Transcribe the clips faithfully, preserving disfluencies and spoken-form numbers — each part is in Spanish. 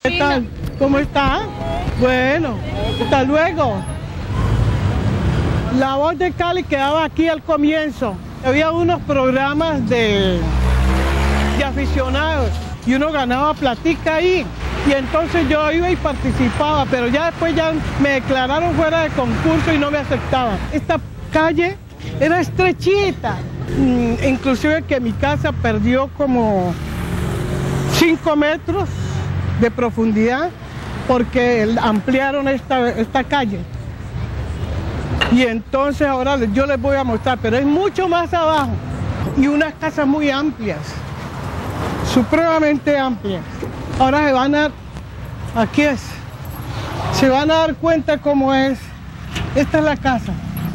¿Qué tal? ¿Cómo está? Bueno, hasta luego. La Voz de Cali quedaba aquí al comienzo. Había unos programas de, de aficionados y uno ganaba platica ahí. Y entonces yo iba y participaba, pero ya después ya me declararon fuera de concurso y no me aceptaban. Esta calle era estrechita, inclusive que mi casa perdió como cinco metros de profundidad porque ampliaron esta, esta calle. Y entonces ahora yo les voy a mostrar, pero es mucho más abajo y unas casas muy amplias, supremamente amplias. Ahora se van a dar, aquí es, se van a dar cuenta cómo es. Esta es la casa.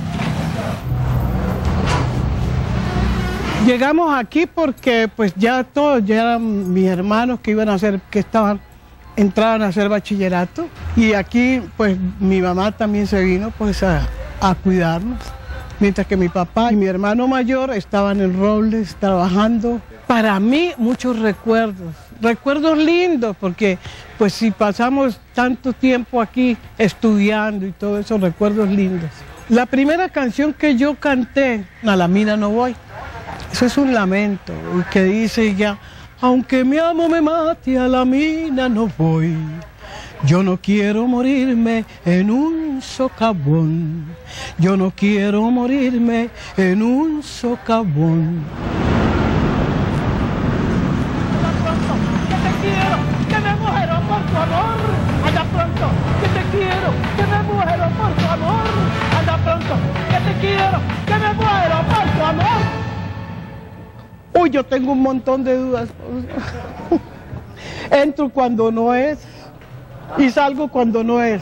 Llegamos aquí porque pues ya todos, ya eran mis hermanos que iban a hacer, que estaban, entraban a hacer bachillerato. Y aquí pues mi mamá también se vino pues a, a cuidarnos. Mientras que mi papá y mi hermano mayor estaban en Robles trabajando. Para mí muchos recuerdos, recuerdos lindos, porque pues si pasamos tanto tiempo aquí estudiando y todo eso, recuerdos lindos. La primera canción que yo canté, A la mina no voy. Eso es un lamento, que dice ya, aunque mi amo me mate, a la mina no voy. Yo no quiero morirme en un socavón. Yo no quiero morirme en un socavón. Que te quiero, que me muero por tu amor. Anda pronto, que te quiero, que me muero por tu amor. Anda pronto, que te quiero, que me muero por tu amor. Uy, yo tengo un montón de dudas. Entro cuando no es y salgo cuando no es.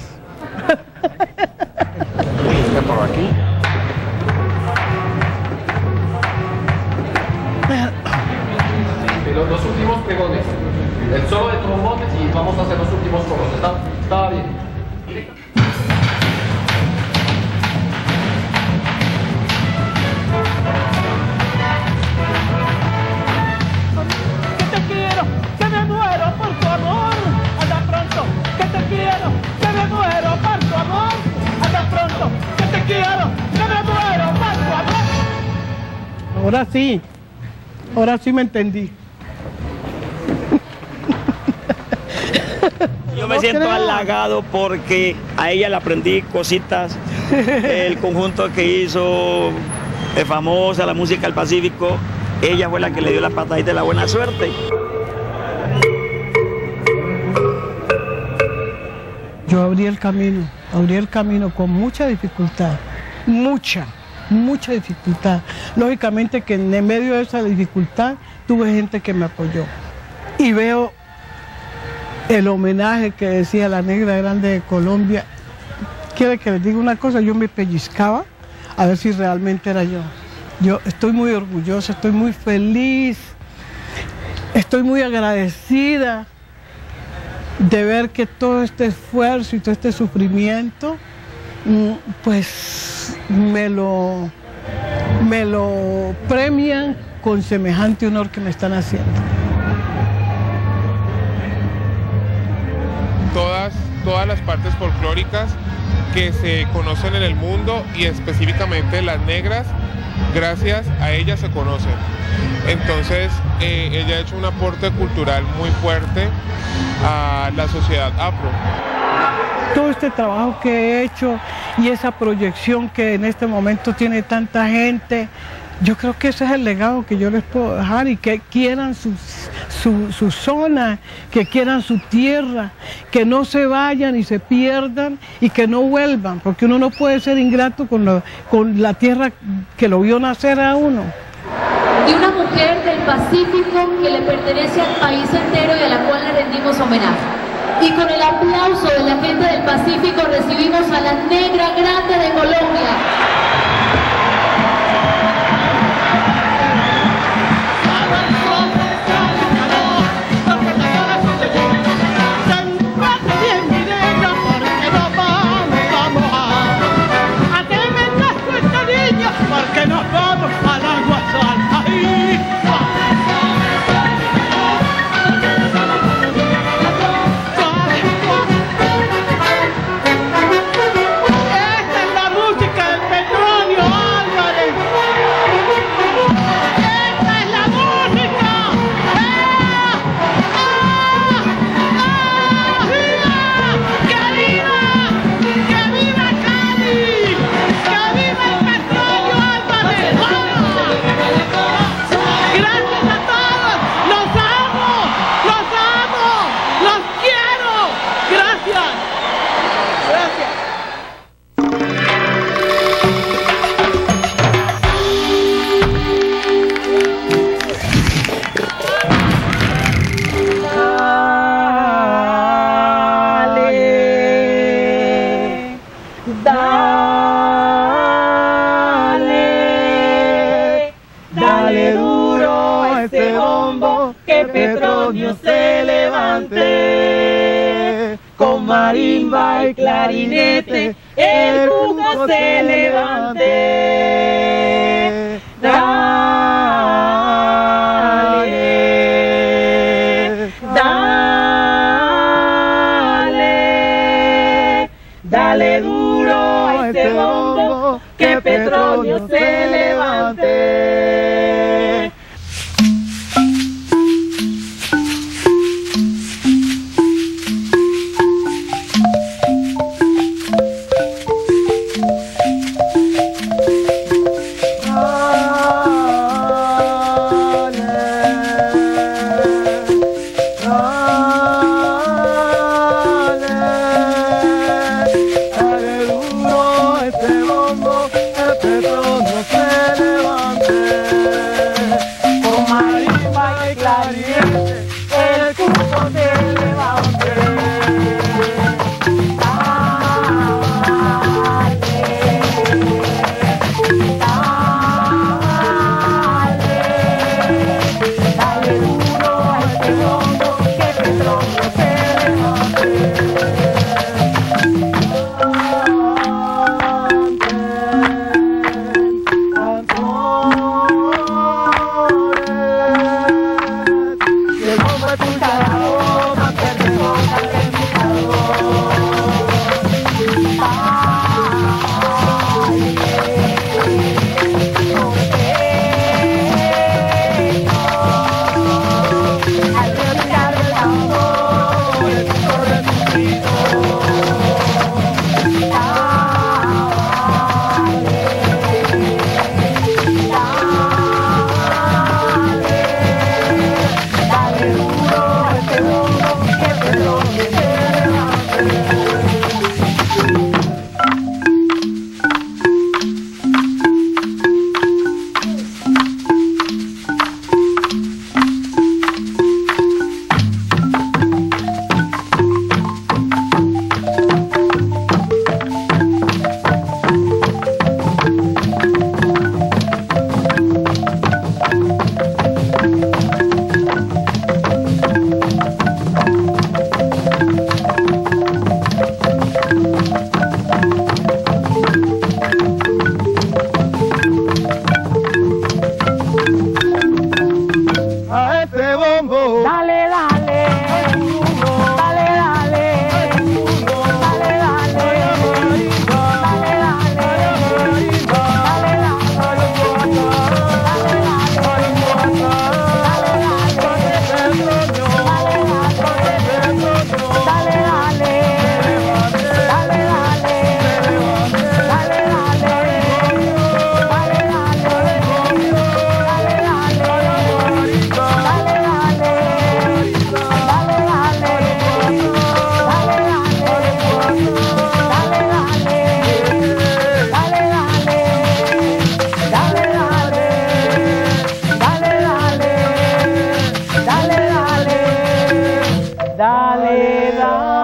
Por aquí. Los, los últimos pregones. El solo de trombones y vamos a hacer los últimos coros. ¿Está, está bien? Ahora sí, ahora sí me entendí. Yo me siento halagado porque a ella le aprendí cositas. El conjunto que hizo de famosa, la música del Pacífico, ella fue la que le dio la patadita de la buena suerte. Yo abrí el camino, abrí el camino con mucha dificultad, mucha. mucha dificultad. Lógicamente que en medio de esa dificultad tuve gente que me apoyó. Y veo el homenaje que decía la Negra Grande de Colombia. Quiere que les diga una cosa, yo me pellizcaba a ver si realmente era yo. Yo estoy muy orgullosa, estoy muy feliz, estoy muy agradecida de ver que todo este esfuerzo y todo este sufrimiento pues me lo, me lo premian con semejante honor que me están haciendo. Todas, todas las partes folclóricas que se conocen en el mundo y específicamente las negras, gracias a ellas se conocen. Entonces eh, ella ha hecho un aporte cultural muy fuerte a la sociedad afro. Todo este trabajo que he hecho y esa proyección que en este momento tiene tanta gente, yo creo que ese es el legado que yo les puedo dejar, y que quieran su, su, su zona, que quieran su tierra, que no se vayan y se pierdan y que no vuelvan, porque uno no puede ser ingrato con, lo, con la tierra que lo vio nacer a uno. De una mujer del Pacífico que le pertenece al país entero y a la cual le rendimos homenaje. Y con el aplauso de la gente del Pacífico recibimos a la Negra Grande de Colombia. Petronio se levante, con marimba y clarinete, el Cuco se levante. Dale, dale, dale duro a este bombo, que Petronio se levante. Dale, dale.